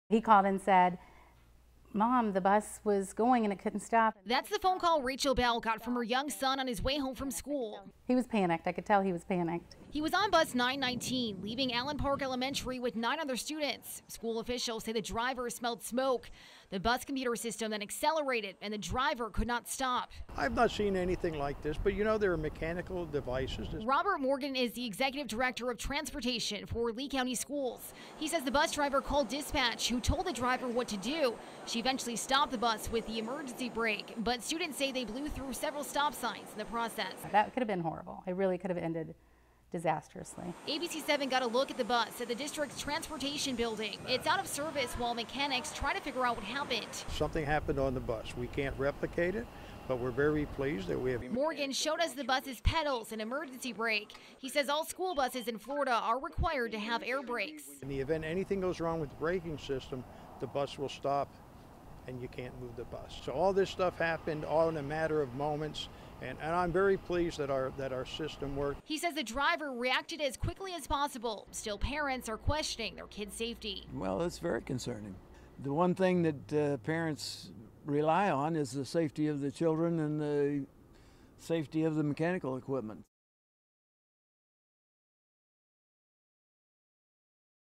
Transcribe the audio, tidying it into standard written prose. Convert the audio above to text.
He called and said, "Mom, the bus was going and it couldn't stop." That's the phone call Rachel Bell got from her young son on his way home from school. He was panicked. I could tell he was panicked. He was on bus 919, leaving Allen Park Elementary with 9 other students. School officials say the driver smelled smoke. The bus computer system then accelerated and the driver could not stop. I've not seen anything like this, but you know, there are mechanical devices. Robert Morgan is the executive director of transportation for Lee County Schools. He says the bus driver called dispatch, who told the driver what to do. She eventually stopped the bus with the emergency brake, but students say they blew through several stop signs in the process. That could have been horrible. It really could have ended disastrously. ABC7 got a look at the bus at the district's transportation building. It's out of service while mechanics try to figure out what happened. Something happened on the bus. We can't replicate it, but we're very pleased that we have. Morgan showed us the bus's pedals and emergency brake. He says all school buses in Florida are required to have air brakes. In the event anything goes wrong with the braking system, the bus will stop and you can't move the bus. So all this stuff happened all in a matter of moments. And I'm very pleased that our system worked. He says the driver reacted as quickly as possible. Still, parents are questioning their kids' safety. Well, it's very concerning. The one thing that parents rely on is the safety of the children and the safety of the mechanical equipment.